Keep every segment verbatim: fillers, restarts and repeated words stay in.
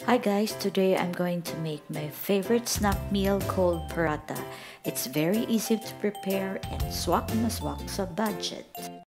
Hi guys, today I'm going to make my favorite snack meal called paratha. It's very easy to prepare and swak na swak sa budget.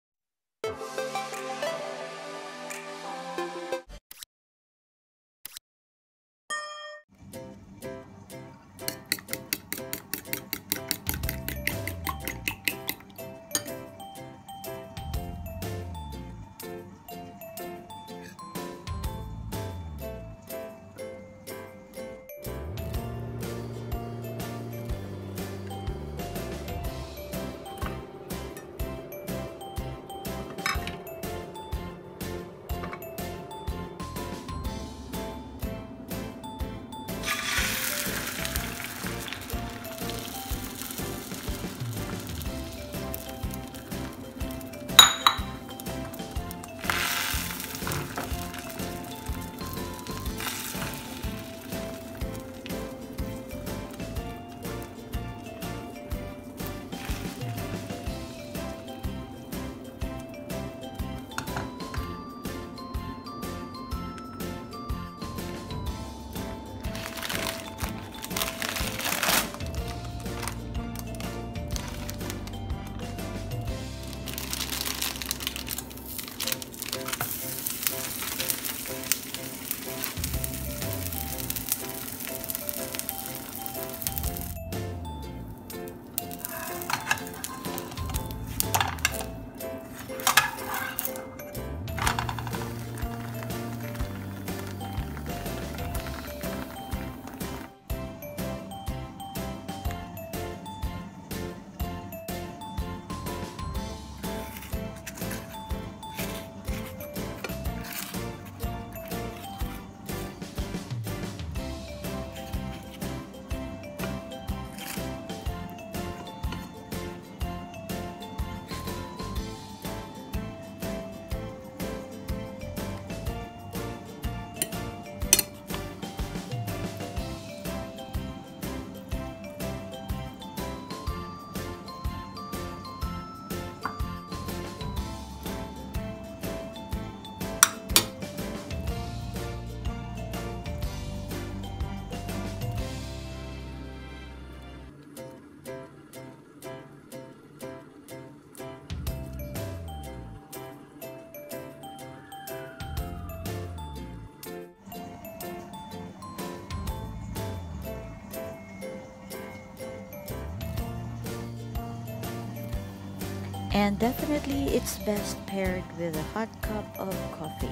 And definitely it's best paired with a hot cup of coffee.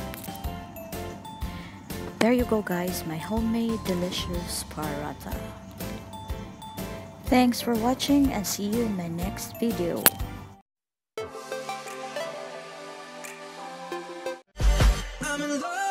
There you go guys, my homemade delicious paratha. Thanks for watching and see you in my next video. I'm in love.